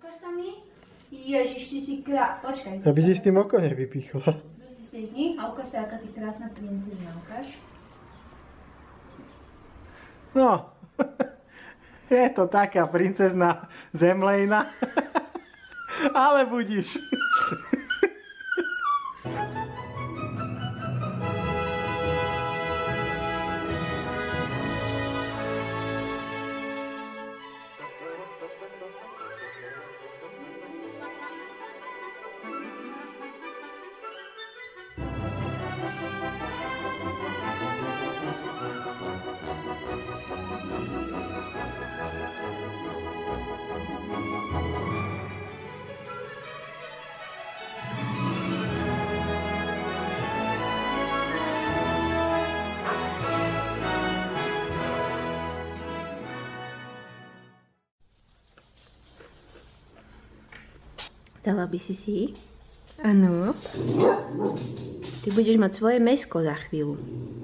Ukáž sa mi. Ježiš, ty si počkaj. Aby si s tým oko nevypichla. Sedni a ukáž sa, aká ty krásna princezna. Ukáž. No, je to taká princezna zemlejna, ale budíš. Dala by si si? Áno. Ty budeš mať svoje mäsko za chvíľu.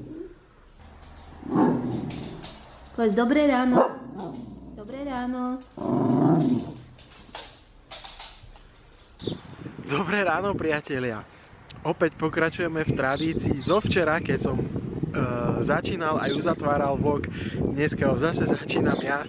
Povedz dobré ráno. Dobré ráno. Dobré ráno, priatelia. Opäť pokračujeme v tradícii zo včera, keď som začínal aj uzatváral vlog. Dneska ho zase začínam ja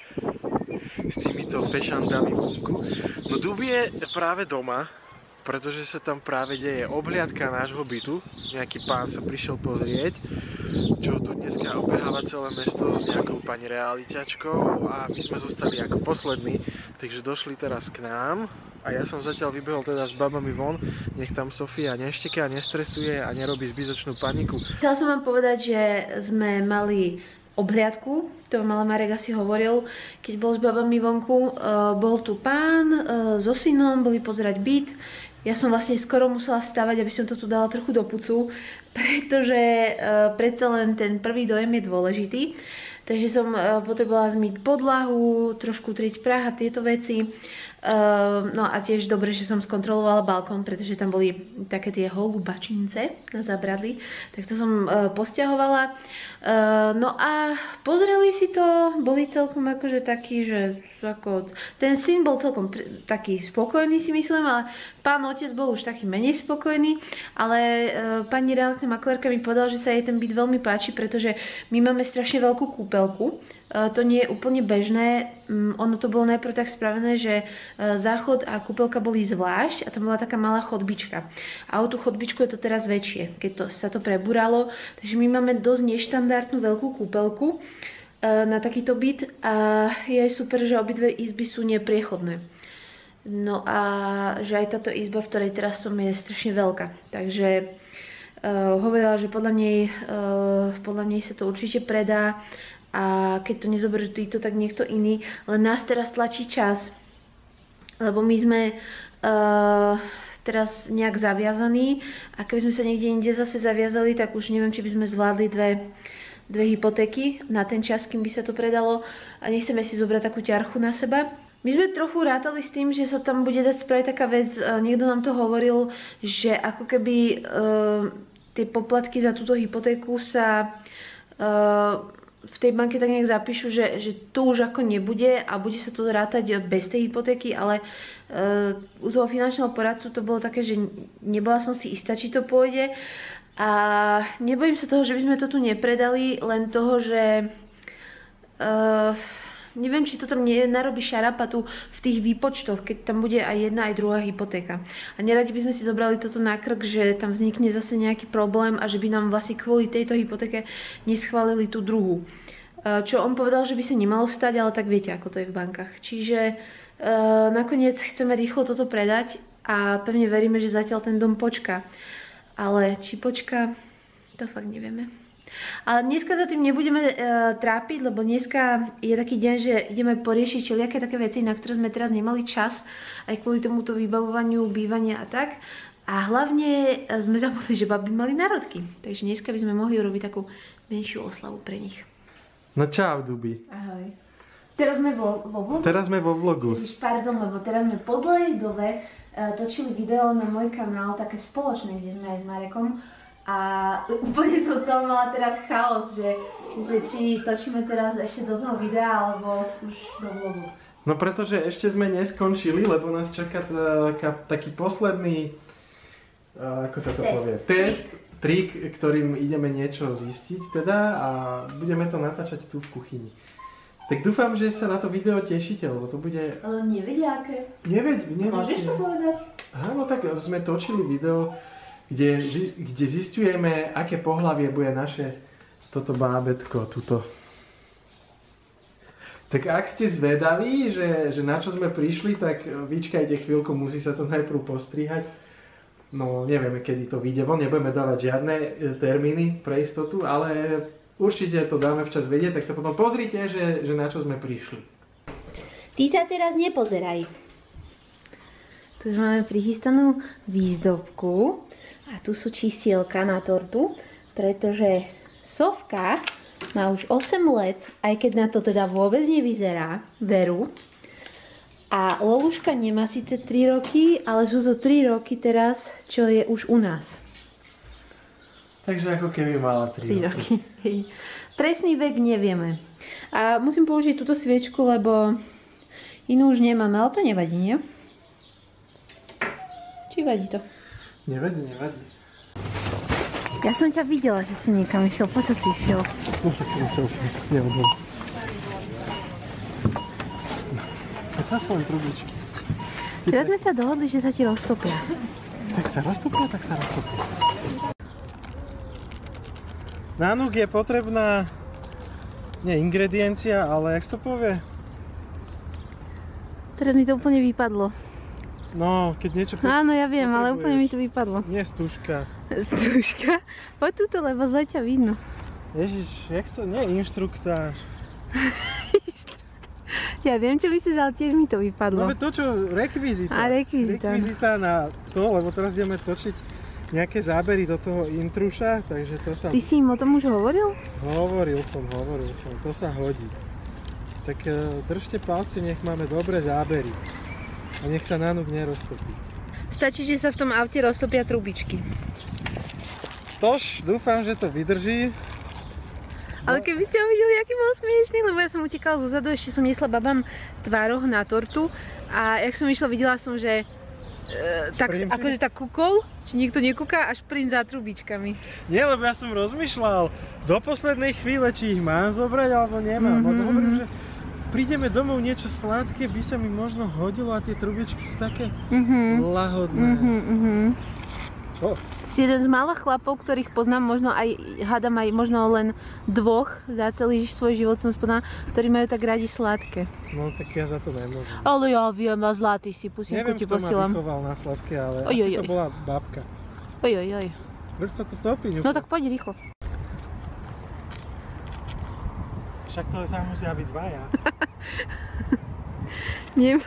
s týmito fešandami vonku. No Dubi je práve doma, pretože sa tam práve deje obhliadka nášho bytu. Nejaký pán sa prišiel pozrieť, čo tu dneska obeháva celé mesto s nejakou pani realiťačkou a my sme zostali ako poslední, takže došli teraz k nám a ja som zatiaľ vybehol teda s babami von, nech tam Sofia nešteká, nestresuje a nerobí zbytočnú paniku. Chcela som vám povedať, že sme mali obhliadku, to vám ale Marek asi hovoril, keď bol s babami vonku. Bol tu pán so synom, boli pozerať byt. Ja som vlastne skoro musela vstávať, aby som to tu dala trochu do pucu, pretože predsa len ten prvý dojem je dôležitý. Takže som potrebovala zmyť podlahu, trošku utrieť prah a tieto veci. No a tiež dobre, že som skontrolovala balkón, pretože tam boli také tie holubačince na zabradli. Tak to som posťahovala. No a pozreli si to, boli celkom akože takí, že ako, ten syn bol celkom taký spokojný, si myslím, ale pán otec bol už taký menej spokojný, ale pani realitná maklérka mi povedala, že sa jej ten byt veľmi páči, pretože my máme strašne veľkú kúpeľku. To nie je úplne bežné. Ono to bolo najprv tak spravené, že záchod a kúpeľka boli zvlášť a tam bola taká malá chodbička. A o tú chodbičku je to teraz väčšie, keď sa to prebúralo. Takže my máme dosť neštandardnú veľkú kúpeľku na takýto byt a je aj super, že obidve izby sú nepriechodné. No a že aj táto izba, v ktorej teraz som, je strašne veľká. Takže hovorila, že podľa nej sa to určite predá. A keď to nezoberú títo, tak niekto iný. Len nás teraz tlačí čas. Lebo my sme teraz nejak zaviazaní. A keby sme sa niekde inde zase zaviazali, tak už neviem, či by sme zvládli dve hypotéky na ten čas, kým by sa to predalo. A nechceme si zobrať takú ťarchu na seba. My sme trochu rátali s tým, že sa tam bude dať spraviť taká vec. Niekto nám to hovoril, že ako keby tie poplatky za túto hypotéku sa v tej banke tak nejak zapíšu, že to už ako nebude a bude sa to rátať bez tej hypotéky, ale u toho finančného poradcu to bolo také, že nebola som si istá, či to pôjde a nebojím sa toho, že by sme to tu nepredali, len toho, že neviem, či to tam narobí šarapatu v tých výpočtoch, keď tam bude aj jedna, aj druhá hypotéka. A neradi by sme si zobrali toto na krk, že tam vznikne zase nejaký problém a že by nám vlastne kvôli tejto hypotéke neschválili tú druhú. Čo on povedal, že by sa nemalo stať, ale tak viete, ako to je v bankách. Čiže nakoniec chceme rýchlo toto predať a pevne veríme, že zatiaľ ten dom počká. Ale či počká, to fakt nevieme. Ale dneska za tým nebudeme trápiť, lebo dneska je taký deň, že ideme poriešiť všelijaké také veci, na ktoré sme teraz nemali čas, aj kvôli tomuto vybavovaniu, bývania a tak. A hlavne sme zabudli, že babi mali narodky. Takže dneska by sme mohli urobiť takú menšiu oslavu pre nich. No čau, Dubi. Ahoj. Teraz sme vo vlogu? Teraz sme vo vlogu. Ježiš, pardon, lebo teraz sme po dlhej dobe točili video na môj kanál, také spoločné, kde sme aj s Marekom. A úplne som z toho mala teraz chaos, že či točíme teraz ešte do toho videa, alebo už do vlogu. No pretože ešte sme neskončili, lebo nás čaká taký posledný, ako sa to povie, trik, ktorým ideme niečo zistiť teda a budeme to natáčať tu v kuchyni. Tak dúfam, že sa na to video tešíte, lebo to bude... Ale nevedia aké. Neviete. Môžeš to povedať? Áno, tak sme točili video, kde zisťujeme, aké pohlavie bude naše toto bábätko, tuto. Tak ak ste zvedaví, že na čo sme prišli, tak vyčkajte chvíľku, musí sa to najprv postrihať. No, nevieme, kedy to vyjde von, nebudeme dávať žiadne termíny pre istotu, ale určite to dáme včas vedieť, tak sa potom pozrite, že na čo sme prišli. Ty sa teraz nepozeraj. Tu už máme prichystanú výzdobku a tu sú čísielka na tortu, pretože Sofka má už 8 let, aj keď na to teda vôbec nevyzerá, veru. A Loluška nemá síce 3 roky, ale sú to 3 roky teraz, čo je už u nás. Takže ako keby mala 3 roky. Presný vek nevieme. A musím použiť túto sviečku, lebo inú už nemáme, ale to nevadí, nie? Či vadí to? Nevadí. Ja som ťa videla, že si niekam išiel. Počo si išiel? No tak musel som. Neodvol. To sú len trubičky. Teraz sme sa dohodli, že sa ti roztopia. Tak sa roztopia. Na núk je potrebná nie ingrediencia, ale jak to povie? Teraz mi to úplne vypadlo. No, keď niečo Áno, ja viem, ale úplne mi to vypadlo. Nie stúžka. Stúžka? Poď túto, lebo zle ťa vidno. Ježiš, jak to? Nie inštruktáž. Ja viem, čo myslíš, ale tiež mi to vypadlo. No to, čo rekvizita. A rekvizita. Rekvizita na to, lebo teraz ideme točiť nejaké zábery do toho intruša, takže to sa... Ty si im o tom už hovoril? Hovoril som, to sa hodí. Tak držte palci, nech máme dobré zábery. A nech sa nánuk neroztopí. Stačí, že sa v tom aute roztopia trubičky. Tož, dúfam, že to vydrží. Ale keby ste ho videli, aký bol smiešný, lebo ja som utekala zozadu, ešte som nesla babám tvároh na tortu a jak som išla, videla som, že akože tak kúkol, či nikto nekúka, až print za trubičkami. Nie, lebo ja som rozmýšľal do poslednej chvíle, či ich mám zobrať, alebo nemám. Hovorím, že prídeme domov, niečo sladké by sa mi možno hodilo a tie trubičky sú také lahodné. Si jeden z mála chlapov, ktorých poznám, možno aj, hádam aj možno len 2 za celý svoj život som spoznala, ktorí majú tak radi sladké. No tak ja za to nemôžem. Ale ja viem, a zlatý si, pusinku ti posielam. Neviem, kto ma vychoval na sladké, ale asi to bola babka. Ojojoj. Prečo sa to topí? No tak poď rýchlo. Však to sa musia byť dvaja. Nie.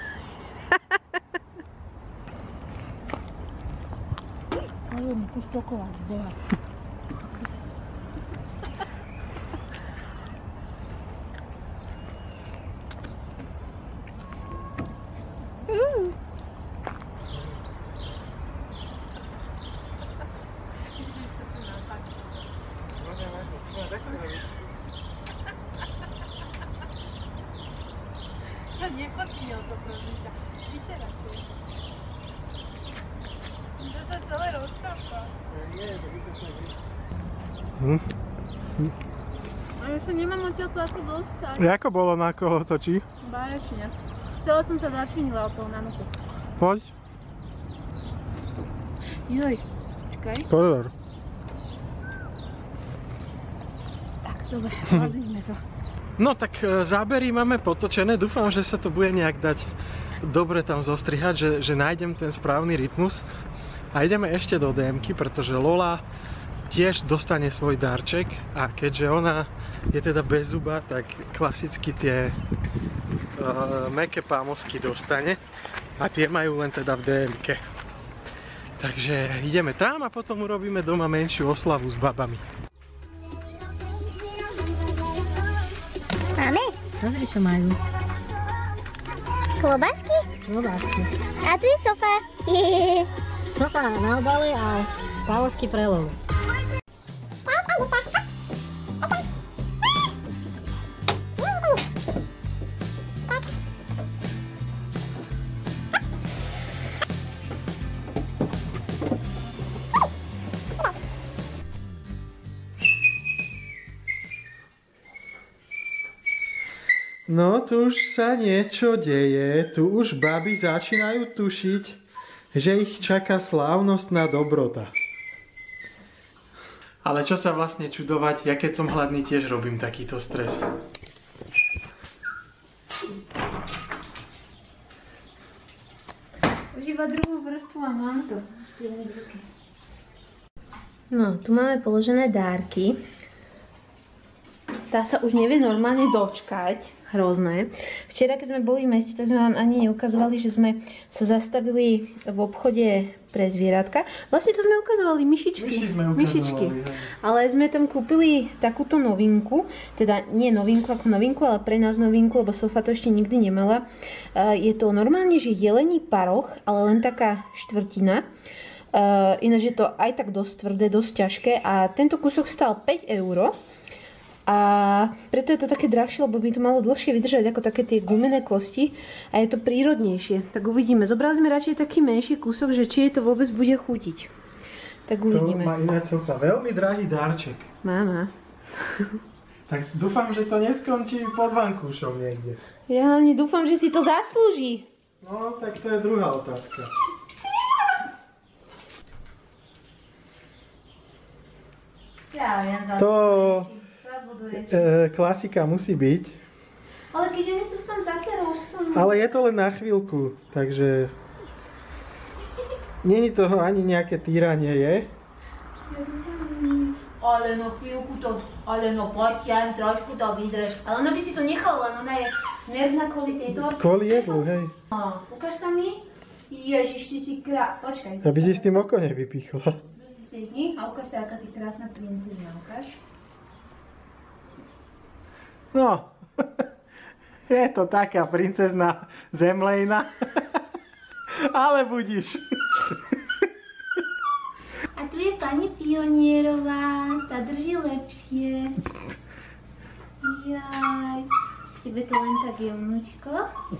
Ale kus čokolád, boha. Sa nepotkni o to, prosím ťa. Víte radšej. To sa celé roztápa. A ja sa nemám odtiaľto ako dostať. Ako bolo na kolotoči? Báječne. Celá som sa zasvinila od toho nanuku. Poď. Joj, čakaj. Pozor. Tak, dobre, zvládli sme to. No tak zábery máme potočené, dúfam, že sa to bude nejak dať dobre tam zostrihať, že nájdem ten správny rytmus. A ideme ešte do DM-ky, pretože Lola tiež dostane svoj darček a keďže ona je teda bez zuba, tak klasicky tie mäkké pámosky dostane a tie majú len teda v DM-ke. Takže ideme tam a potom urobíme doma menšiu oslavu s babami. Máme? Pozri, čo majú. Klobásky? Klobásky. A tu je sofa. Sofa na obale a pávosky pre lov. No, tu už sa niečo deje. Tu už baby začínajú tušiť, že ich čaká slávnostná dobrota. Ale čo sa vlastne čudovať, ja keď som hladný tiež robím takýto stres. Už iba druhú vrstvu a mám to. No, tu máme položené dárky. Tá sa už nevie normálne dočkať. Hrozné. Včera, keď sme boli v meste, tak sme vám ani neukazovali, že sme sa zastavili v obchode pre zvieratka. Vlastne to sme ukazovali, myšičky. Myšičky. Ale sme tam kúpili takúto novinku. Teda nie novinku ako novinku, ale pre nás novinku, lebo Sofa to ešte nikdy nemala. Je to normálne, že jelení paroch, ale len taká štvrtina. Ináč je to aj tak dosť tvrdé, dosť ťažké. A tento kúsok stál 5 €. A preto je to také drahšie, lebo by to malo dlhšie vydržať ako také tie gumené kosti a je to prírodnejšie. Tak uvidíme. Zobrali sme radšej taký menší kúsok, že či je to vôbec bude chutiť. Tak uvidíme. To má ináč Sofa veľmi drahý darček. Má. Tak dúfam, že to neskončí pod vankúšom niekde. Ja hlavne dúfam, že si to zaslúži. No, tak to je druhá otázka. To klasika musí byť. Ale keď oni sú v tom také roztomné. Ale je to len na chvíľku, takže není toho ani nejaké týranie, je? Ale no chvíľku to, poď ja trošku to vydrž. Ale ono by si to nechalo, len ona je nervná kvôli tejto. Kvôli jedlu, hej. Ukáž sa mi. Ježiš, ty si počkaj. Aby si s tým oko nevypichla. Sedni a ukáž sa, aká ty krásna princezna, ukáž. No, je to taká princezná zemlejna, ale budíš. A tu je pani Pionierová, tá drží lepšie. Jaj, tebe to len tak jemnúčko.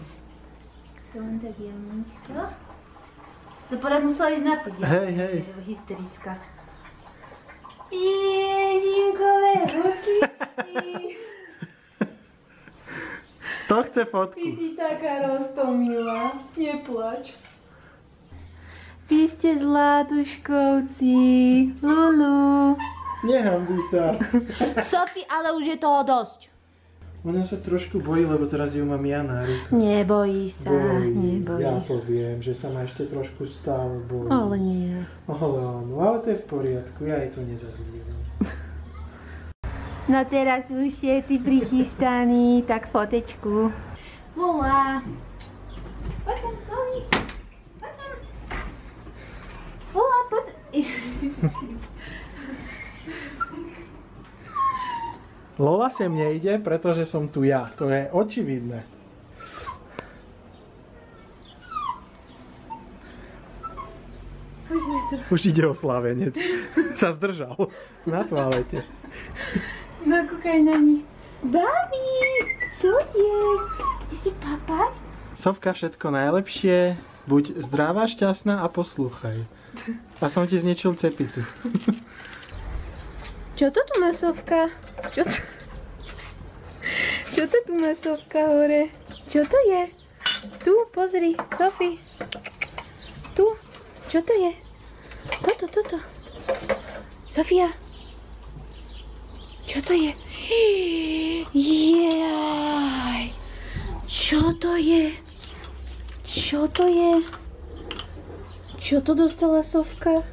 To porad musela ísť napiť. Hej. Hysterická. Ježinkové ručičky. To chce fotku. Ty si taká roztomilá, neplač. Vy ste zlatuškovci, Lulu. Nehambuj sa. Sophie, ale už je toho dosť. Ona sa trošku bojí, lebo teraz ju mám ja na ruke. Nebojí sa, nebojí. Ja to viem, že sa ma ešte trošku stále bojí. Ale nie. Ale áno, ale to je v poriadku, ja jej to nezazlievam. No teraz už všetci prichystaní, tak fotečku. Lola. Poď sem, Loli. Poď sem. Lola, poď. Lola sem nejde, pretože som tu ja. To je očividné. Už ide o slávenec. Sa zdržal na toalete. No kúkaj na nich. Babi, čo je? Chceš si papať? Sofka, všetko najlepšie. Buď zdravá, šťastná a poslúchaj. A som ti zničil cepicu. Čo to tu má Sofka? Čo to tu má Sofka hore? Čo to je? Tu, pozri, Sophie. Tu, čo to je? Toto. Sofia. Čo to je? Jaj. Čo to je? Čo to je? Čo to dostala Sofka?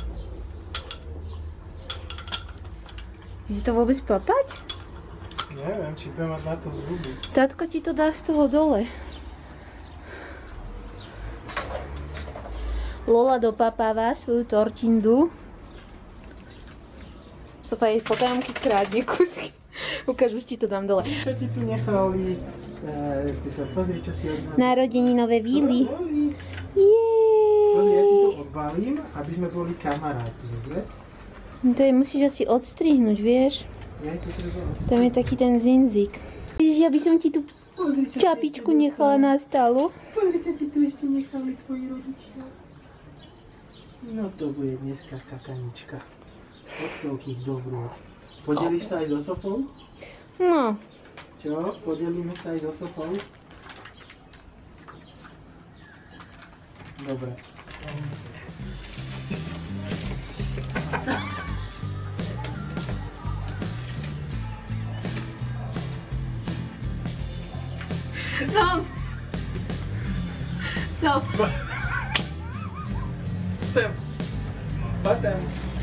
Chceš to vôbec papať? Neviem, či budem mať na to zuby. Tatko ti to dá z toho dole. Lola dopapáva svoju tortindu. Sofa jej potajomky krádne kusky. Ukáž, už ti to dám dole. Čo ti tu nechali? Pozri, čo si od nás. Narodeninové víly. Pozri, ja ti to odbalím, aby sme boli kamaráti, dobre? To je musíš asi odstrihnúť, vieš? Ja to treba odstrihnúť. Tam je taký ten zinzik. Ježiš, ja by som ti tú čapičku nechala na stálu. Pozri, čo ti tu ešte nechali tvoji rodičia. No to bude dneska kakanička. Od toľkých dobrôd. Podelíš sa aj so Sofou? No, Čo? Podelíme sa aj so Sofou? Dobre. No. Co? Poďme.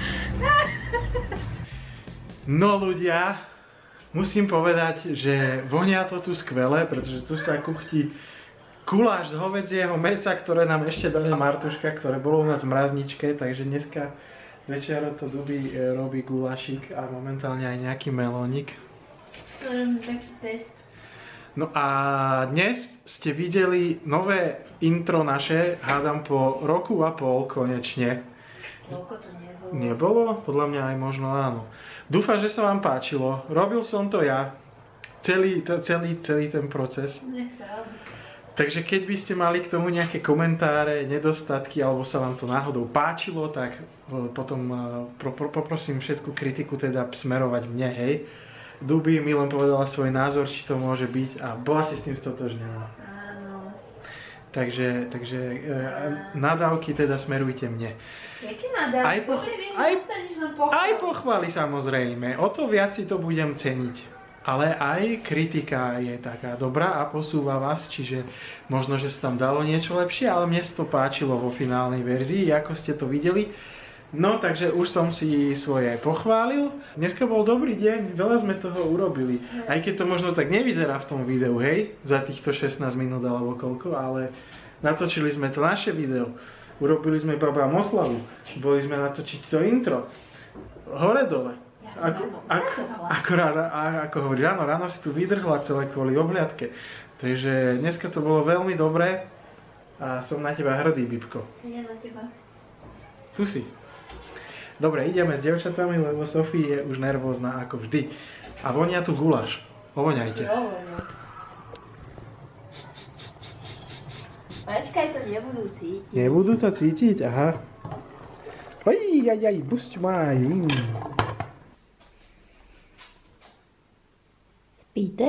No ľudia, musím povedať, že vonia to tu skvelé, pretože tu sa kuchtí guláš z hovedzieho mäsa, ktoré nám ešte dala Martuška, ktoré bolo u nás v mrazničke, takže dneska večer to Dubi robí gulášik a momentálne aj nejaký melónik. To robím taký test. No a dnes ste videli nové intro naše, hádam po roku a pol konečne. Toľko to nebolo. Nebolo? Podľa mňa aj možno áno. Dúfam, že sa vám páčilo. Robil som to ja. Celý ten proces. Nech sa robí. Takže keď by ste mali k tomu nejaké komentáre, nedostatky, alebo sa vám to náhodou páčilo, tak potom poprosím všetku kritiku teda smerovať mne, hej. Dubi mi len povedala svoj názor, či to môže byť a bola si s tým stotožnená. Áno. Takže nadávky teda smerujte mne. Jaké nadávky? Aj pochvály samozrejme, o to viac si to budem ceniť. Ale aj kritika je taká dobrá a posúva vás, čiže možno, že sa tam dalo niečo lepšie, ale mne sa to páčilo vo finálnej verzii, ako ste to videli. No, takže už som si svoje pochválil. Dneska bol dobrý deň, veľa sme toho urobili. Aj keď to možno tak nevyzerá v tom videu, hej, za týchto 16 minút alebo koľko, ale natočili sme to naše video. Urobili sme babám oslavu, boli sme natočiť to intro. Hore dole. Ako hovorí, ráno si tu vydrhla celé kvôli obhliadke. Takže dneska to bolo veľmi dobré a som na teba hrdý, Bibko. Ja na teba. Tu si. Dobre, ideme s devčatami, lebo Sofie je už nervózna ako vždy. A vonia tu guláš. Ovoňajte. Počkaj, to nebudú cítiť. Nebudú to cítiť? Aha. Aj, busť maj. Spíte?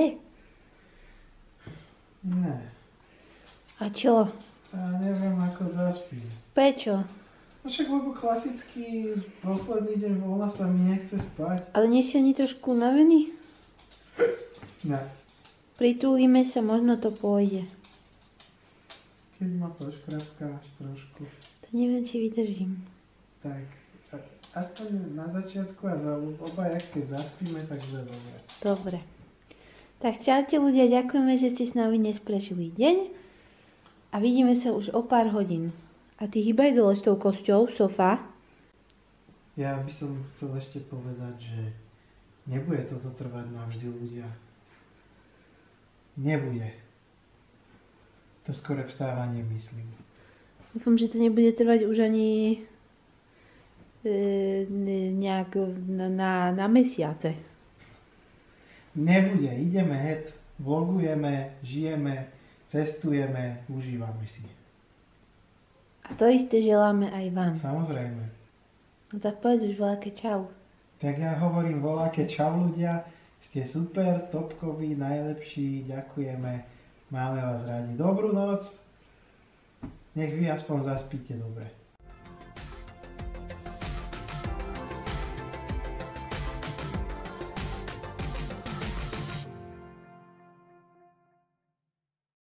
Ne. A čo? Ja neviem, ako zaspím. Prečo? Však lebo klasicky posledný deň voľna sa mi nechce spať. Ale nie si ani trošku unavený? Ne. Pritúlime sa, možno to pôjde. Keď ma poškrapkáš trošku. To neviem, či vydržím. Tak, aspoň na začiatku a za obaja, keď zaspíme, tak bude dobre. Dobre. Tak čaute ľudia, ďakujeme, že ste s nami dnes prežili deň. A vidíme sa už o pár hodín. A ty hýbaj dole s tou kosťou, Sofa. Ja by som chcel ešte povedať, že nebude toto trvať navždy, ľudia. Nebude. To skore vstávanie, myslím. Dúfam, že to nebude trvať už ani nejak na mesiace. Nebude, ideme het, vlogujeme, žijeme, cestujeme, užívame si. A to isté želáme aj vám. Samozrejme. No tak povedz už voľaké čau. Tak ja hovorím voľaké čau ľudia, ste super, topkoví, najlepší, ďakujeme, máme vás radi. Dobrú noc, nech vy aspoň zaspíte dobre.